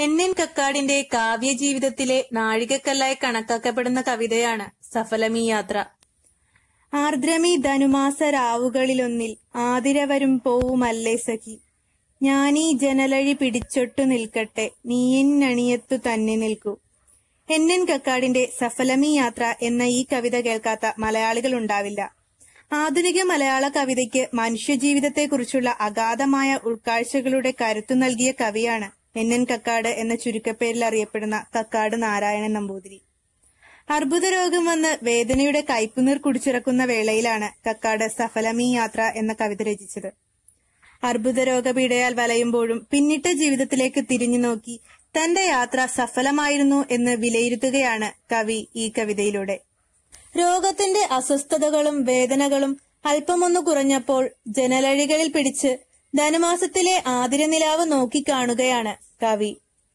N കക്കാടിന്റെ കാവ്യജീവിതത്തിലെ നാഴികക്കല്ലായി കണക്കാക്കപ്പെടുന്ന കവിതയാണ് സഫലമീ യാത്ര. ആർദ്രമീ ധനുമാസ രാവുകളിലൊന്നിൽ ആതിരവരും പോവുമല്ലേ സഖി, ഞാനീ ജനലഴി പിടിച്ചൊട്ടു നിൽക്കട്ടെ, നീയെന്നണിയത്തു തന്നെ നിൽക്കൂ. എൻ കക്കാടിന്റെ സഫലമീ യാത്ര എന്ന ഈ കവിത കേൾക്കാത്ത മലയാളികൾ ഉണ്ടാവില്ല. ആധുനിക മലയാള കവിതയ്ക്ക് മനുഷ്യജീവിതത്തെക്കുറിച്ചുള്ള അഗാധമായ ഉൾക്കാഴ്ചകളുടെ കരുത്തു നൽകിയ കവിയാണ് എൻ കക്കാട് എന്ന ചുരുക്കപ്പേരിൽ അറിയപ്പെടുന്ന കക്കാട് നാരായണൻ നമ്പൂതിരി. അർബുദരോഗം വന്ന് വേദനയുടെ കയ്പുനീർ കുടിച്ചിറക്കുന്ന വേളയിലാണ് കക്കാട് സഫലമീ യാത്ര എന്ന കവിത രചിച്ചത്. അർബുദരോഗപീഡയാൽ വലയുമ്പോഴും പിന്നിട്ട ജീവിതത്തിലേക്ക് തിരിഞ്ഞു നോക്കി തന്റെ യാത്ര സഫലമായിരുന്നു എന്ന് വിലയിരുത്തുകയാണ് കവി ഈ കവിതയിലൂടെ. രോഗത്തിന്റെ അസ്വസ്ഥതകളും വേദനകളും അല്പമൊന്നു കുറഞ്ഞപ്പോൾ ജനലഴികളിൽ പിടിച്ച് ധനുമാസത്തിലെ ആതിരനിലാവ് നോക്കിക്കാണുകയാണ് കവി.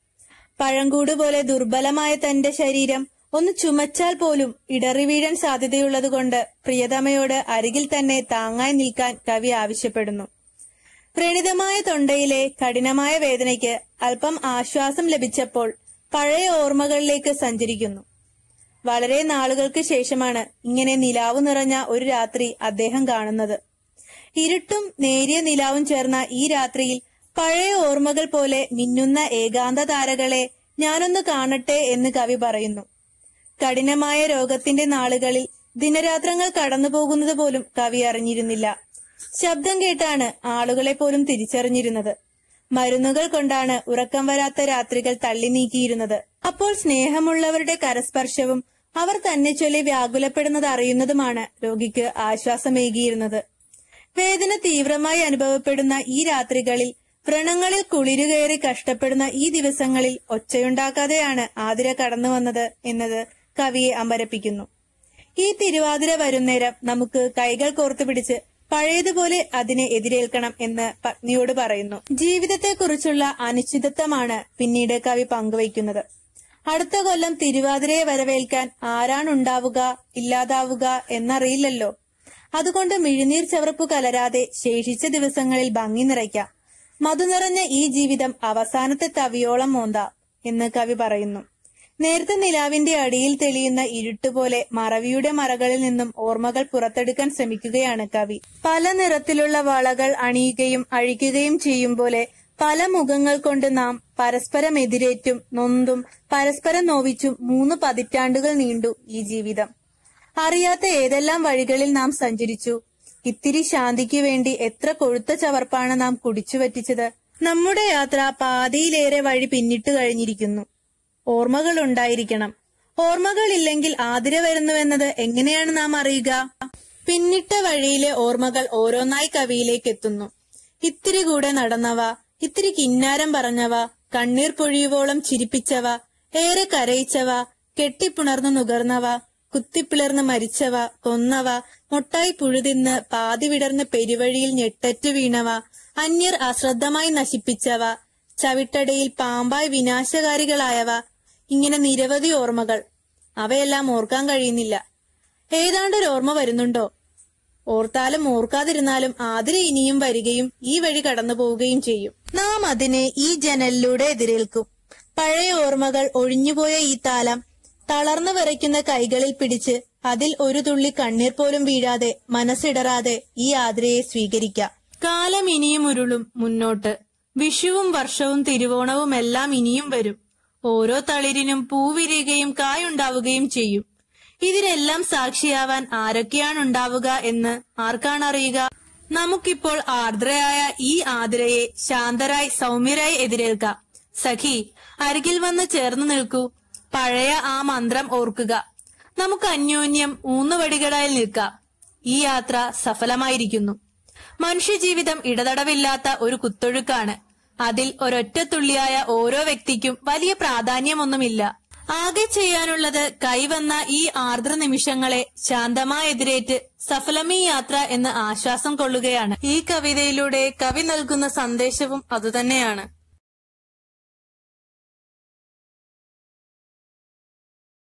പഴങ്കൂട് പോലെ ദുർബലമായ തന്റെ ശരീരം ഒന്ന് ചുമച്ചാൽ പോലും ഇടറി വീഴാൻ സാധ്യതയുള്ളതുകൊണ്ട് പ്രിയതമയോട് അരികിൽ തന്നെ താങ്ങായി നിൽക്കാൻ കവി ആവശ്യപ്പെടുന്നു. വ്രണിതമായ തൊണ്ടയിലെ കഠിനമായ വേദനയ്ക്ക് അല്പം ആശ്വാസം ലഭിച്ചപ്പോൾ പഴയ ഓർമ്മകളിലേക്ക് സഞ്ചരിക്കുന്നു. വളരെ നാളുകൾക്ക് ശേഷമാണ് ഇങ്ങനെ നിലാവ് നിറഞ്ഞ ഒരു രാത്രി അദ്ദേഹം കാണുന്നത്. ഇരുട്ടും നേരിയ നിലാവും ചേർന്ന ഈ രാത്രിയിൽ പഴയ ഓർമ്മകൾ പോലെ മിന്നുന്ന ഏകാന്ത താരകളെ ഞാനൊന്ന് കാണട്ടെ എന്ന് കവി പറയുന്നു. കഠിനമായ രോഗത്തിന്റെ നാളുകളിൽ ദിനരാത്രങ്ങൾ കടന്നുപോകുന്നത് പോലും കവി അറിഞ്ഞിരുന്നില്ല. ശബ്ദം കേട്ടാണ് ആളുകളെ പോലും തിരിച്ചറിഞ്ഞിരുന്നത്. മരുന്നുകൾ കൊണ്ടാണ് ഉറക്കം വരാത്ത രാത്രികൾ തള്ളി നീക്കിയിരുന്നത്. അപ്പോൾ സ്നേഹമുള്ളവരുടെ കരസ്പർശവും അവർ തന്നെ ചൊല്ലി വ്യാകുലപ്പെടുന്നത് അറിയുന്നതുമാണ് രോഗിക്ക് ആശ്വാസമേകിയിരുന്നത്. വേദന തീവ്രമായി അനുഭവപ്പെടുന്ന ഈ രാത്രികളിൽ, വ്രണങ്ങളിൽ കുളിരുകയറി കഷ്ടപ്പെടുന്ന ഈ ദിവസങ്ങളിൽ ഒച്ചയുണ്ടാക്കാതെയാണ് ആതിര കടന്നു വന്നത് എന്നത് കവിയെ അമ്പരപ്പിക്കുന്നു. ഈ തിരുവാതിര വരുന്നേരം നമുക്ക് കൈകൾ കോർത്തു പിടിച്ച് പഴയതുപോലെ അതിനെ എതിരേൽക്കണം എന്ന് പത്നിയോട് പറയുന്നു. ജീവിതത്തെക്കുറിച്ചുള്ള അനിശ്ചിതത്വമാണ് പിന്നീട് കവി പങ്കുവയ്ക്കുന്നത്. അടുത്ത കൊല്ലം തിരുവാതിരയെ വരവേൽക്കാൻ ആരാണുണ്ടാവുക, ഇല്ലാതാവുക എന്നറിയില്ലല്ലോ. അതുകൊണ്ട് മിഴിനീർ ചവർപ്പു കലരാതെ ശേഷിച്ച ദിവസങ്ങളിൽ ഭംഗി നിറയ്ക്കാം. മധു നിറഞ്ഞ ഈ ജീവിതം അവസാനത്തെ തവിയോളം മോന്താം എന്ന് കവി പറയുന്നു. നേരത്തെ നിലാവിന്റെ അടിയിൽ തെളിയുന്ന ഇരുട്ടുപോലെ മറവിയുടെ മറകളിൽ നിന്നും ഓർമ്മകൾ പുറത്തെടുക്കാൻ ശ്രമിക്കുകയാണ് കവി. പല നിറത്തിലുള്ള വളകൾ അണിയുകയും അഴിക്കുകയും ചെയ്യും പോലെ പല മുഖങ്ങൾ കൊണ്ട് നാം പരസ്പരം എതിരേറ്റും നൊന്തും പരസ്പരം നോവിച്ചും 3 പതിറ്റാണ്ടുകൾ നീണ്ടു ഈ ജീവിതം. അറിയാത്ത ഏതെല്ലാം വഴികളിൽ നാം സഞ്ചരിച്ചു. ഇത്തിരി ശാന്തിക്ക് വേണ്ടി എത്ര കൊഴുത്ത ചവർപ്പാണ് നാം കുടിച്ചു വറ്റിച്ചത്. നമ്മുടെ യാത്ര പാതിയിലേറെ വഴി പിന്നിട്ട് കഴിഞ്ഞിരിക്കുന്നു. ഓർമ്മകൾ ഉണ്ടായിരിക്കണം. ഓർമ്മകളില്ലെങ്കിൽ ആതിര വരുന്നുവെന്നത് എങ്ങനെയാണ് നാം അറിയുക? പിന്നിട്ട വഴിയിലെ ഓർമ്മകൾ ഓരോന്നായി കവിയിലേക്ക് എത്തുന്നു. ഇത്തിരി കൂടെ നടന്നവ, ഇത്തിരി കിന്നാരം പറഞ്ഞവ, കണ്ണീർ പൊഴിയുവോളം ചിരിപ്പിച്ചവ, ഏറെ കരയിച്ചവ, കെട്ടിപ്പുണർന്നു നുകർന്നവ, കുത്തിപ്പിളർന്ന് മരിച്ചവ, കൊന്നവ, മൊട്ടായി പുഴുതിന്ന് പാതി വിടർന്ന് പെരുവഴിയിൽ ഞെട്ടറ്റു വീണവ, അന്യർ അശ്രദ്ധമായി നശിപ്പിച്ചവ, ചവിട്ടടയിൽ പാമ്പായി വിനാശകാരികളായവ, ഇങ്ങനെ നിരവധി ഓർമ്മകൾ. അവയെല്ലാം ഓർക്കാൻ കഴിയുന്നില്ല. ഏതാണ്ടൊരോർമ്മ വരുന്നുണ്ടോ? ഓർത്താലും ഓർക്കാതിരുന്നാലും ആതിര ഇനിയും വരികയും ഈ വഴി കടന്നു പോവുകയും ചെയ്യും. നാം അതിനെ ഈ ജനലിലൂടെ എതിരേൽക്കും. പഴയ ഓർമ്മകൾ ഒഴിഞ്ഞുപോയ ഈ താലം തളർന്നു വിറയ്ക്കുന്ന കൈകളിൽ പിടിച്ച് അതിൽ ഒരു തുള്ളി കണ്ണീർ പോലും വീഴാതെ മനസ്സിടറാതെ ഈ ആതിരയെ സ്വീകരിക്കാം. കാലം ഇനിയും ഉരുളും മുന്നോട്ട്. വിഷുവും വർഷവും തിരുവോണവും എല്ലാം ഇനിയും വരും. ഓരോ തളിരിനും പൂവിരിയുകയും കായുണ്ടാവുകയും ചെയ്യും. ഇതിനെല്ലാം സാക്ഷിയാവാൻ ആരൊക്കെയാണുണ്ടാവുക എന്ന് ആർക്കാണറിയുക? നമുക്കിപ്പോൾ ആർദ്രയായ ഈ ആതിരയെ ശാന്തരായി സൗമ്യരായി എതിരേൽക്കാം. സഖി, അരികിൽ വന്ന് ചേർന്നു നിൽക്കൂ. പഴയ ആ മന്ത്രം ഓർക്കുക. നമുക്ക് അന്യോന്യം ഊന്നുവടികളായി നിൽക്കാം. ഈ യാത്ര സഫലമായിരിക്കുന്നു. മനുഷ്യജീവിതം ഇടതടവില്ലാത്ത ഒരു കുത്തൊഴുക്കാണ്. അതിൽ ഒരൊറ്റത്തുള്ളിയായ ഓരോ വ്യക്തിക്കും വലിയ പ്രാധാന്യമൊന്നുമില്ല. ആകെ ചെയ്യാനുള്ളത് കൈവന്ന ഈ ആർദ്ര നിമിഷങ്ങളെ ശാന്തമായി എതിരേറ്റ് സഫലമീ യാത്ര എന്ന് ആശ്വാസം കൊള്ളുകയാണ്. ഈ കവിതയിലൂടെ കവി നൽകുന്ന സന്ദേശവും അതുതന്നെയാണ്.